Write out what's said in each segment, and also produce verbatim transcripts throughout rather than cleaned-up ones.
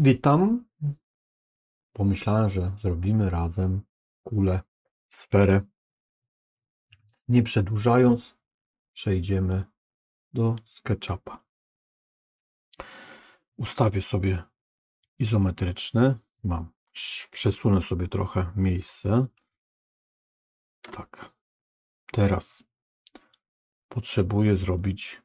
Witam. Pomyślałem, że zrobimy razem kulę, sferę. Nie przedłużając, przejdziemy do SketchUpa. Ustawię sobie izometryczny. Mam. Przesunę sobie trochę miejsce. Tak. Teraz potrzebuję zrobić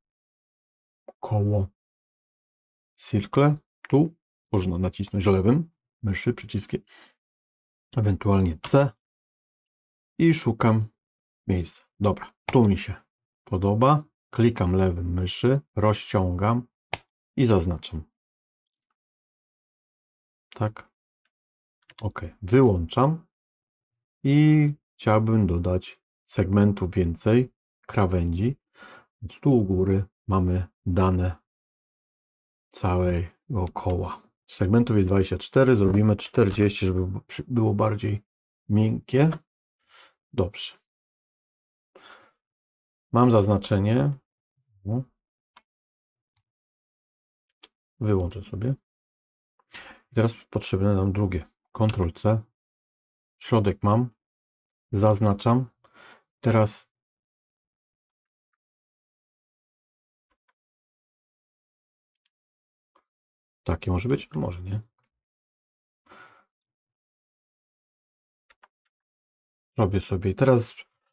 koło circle. Tu można nacisnąć lewym myszy przyciskiem, ewentualnie C i szukam miejsca. Dobra, tu mi się podoba. Klikam lewym myszy, rozciągam i zaznaczam. Tak. OK. Wyłączam i chciałbym dodać segmentów więcej, krawędzi. Więc tu u góry mamy dane całego koła. Segmentów jest dwadzieścia cztery, zrobimy czterdzieści, żeby było bardziej miękkie. Dobrze. Mam zaznaczenie. Wyłączę sobie. I teraz potrzebne nam drugie. kontrol C. Środek mam. Zaznaczam. Teraz takie może być? Może nie. Robię sobie. I teraz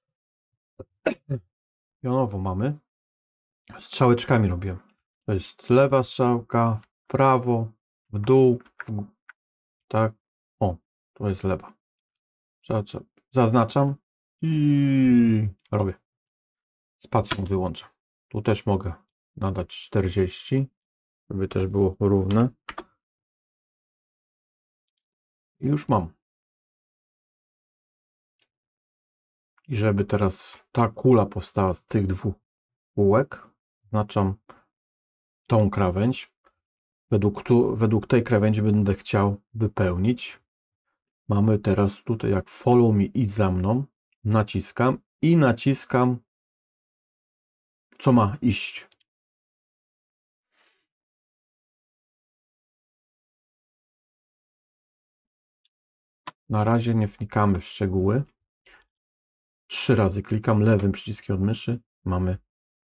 pionowo mamy. Strzałeczkami robię. To jest lewa strzałka, w prawo, w dół, w... tak. O, to jest lewa. Zaznaczam i robię. Spacją wyłączam. Tu też mogę nadać czterdzieści, żeby też było równe. I już mam. I żeby teraz ta kula powstała z tych dwóch kółek, zaznaczam tą krawędź. Według, tu, według tej krawędzi będę chciał wypełnić. Mamy teraz tutaj jak follow me, idź za mną. Naciskam i naciskam, co ma iść. Na razie nie wnikamy w szczegóły. Trzy razy klikam lewym przyciskiem od myszy. Mamy.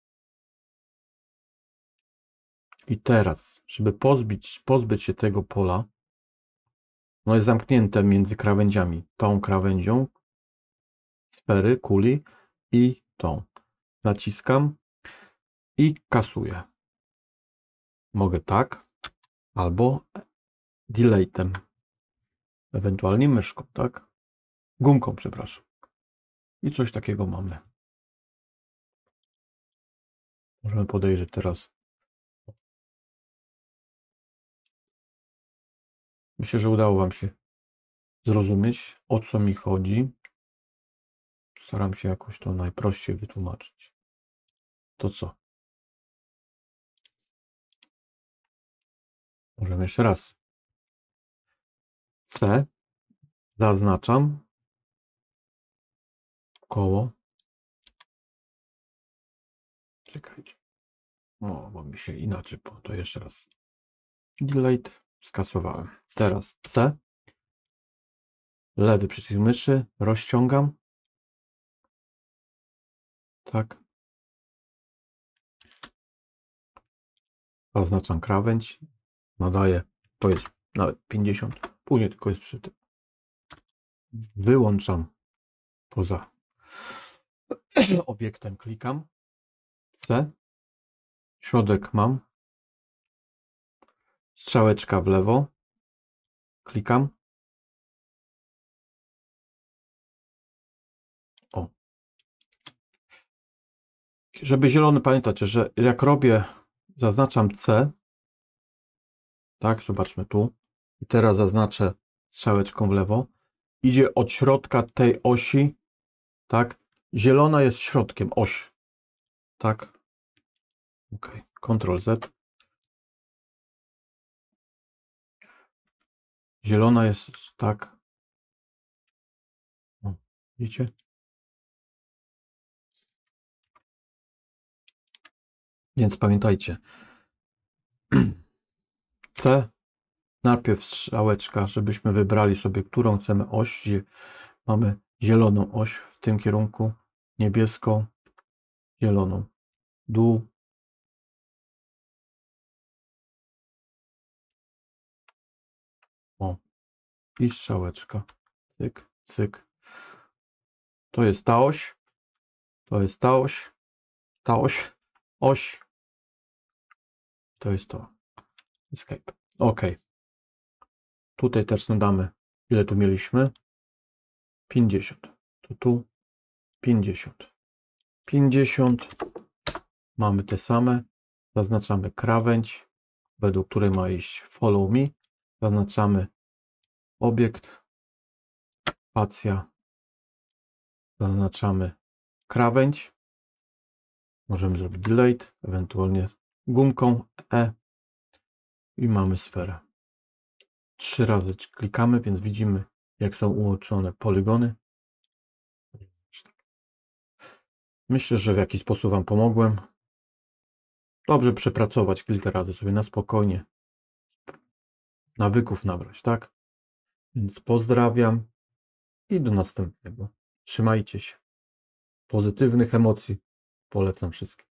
I teraz, żeby pozbyć, pozbyć się tego pola, no jest zamknięte między krawędziami. Tą krawędzią sfery, kuli i tą. Naciskam i kasuję. Mogę tak, albo deletem, ewentualnie myszką, tak? Gumką, przepraszam. I coś takiego mamy. Możemy podejrzeć teraz. Myślę, że udało Wam się zrozumieć, o co mi chodzi. Staram się jakoś to najprościej wytłumaczyć. To co? Możemy jeszcze raz. C. Zaznaczam. Koło. Czekajcie. O, bo mi się inaczej, bo to jeszcze raz. Delete. Skasowałem. Teraz C. Lewy przycisk myszy. Rozciągam. Tak. Zaznaczam krawędź. Nadaję. To jest nawet pięćdziesiąt. Później tylko jest przy tym. Wyłączam poza obiektem. Klikam. C. Środek mam. Strzałeczka w lewo. Klikam. O. Żeby zielony, pamiętacie, że jak robię, zaznaczam C. Tak, zobaczmy tu. I teraz zaznaczę strzałeczką w lewo. Idzie od środka tej osi. Tak. Zielona jest środkiem oś. Tak. OK. kontrol Z. Zielona jest tak. O, widzicie? Więc pamiętajcie. C. Najpierw strzałeczka, żebyśmy wybrali sobie, którą chcemy oś. Gdzie mamy zieloną oś w tym kierunku, niebieską, zieloną, dół. O, i strzałeczka. Cyk, cyk. To jest ta oś. To jest ta oś. Ta oś. Oś. To jest to. Escape. OK. Tutaj też nadamy. Ile tu mieliśmy? pięćdziesiąt. To tu pięćdziesiąt. pięćdziesiąt. Mamy te same. Zaznaczamy krawędź, według której ma iść follow me. Zaznaczamy obiekt, spacja. Zaznaczamy krawędź. Możemy zrobić delete, ewentualnie gumką E i mamy sferę. Trzy razy klikamy, więc widzimy, jak są ułączone poligony. Myślę, że w jakiś sposób Wam pomogłem. Dobrze przepracować kilka razy sobie na spokojnie. Nawyków nabrać, tak? Więc pozdrawiam i do następnego. Trzymajcie się. Pozytywnych emocji polecam wszystkim.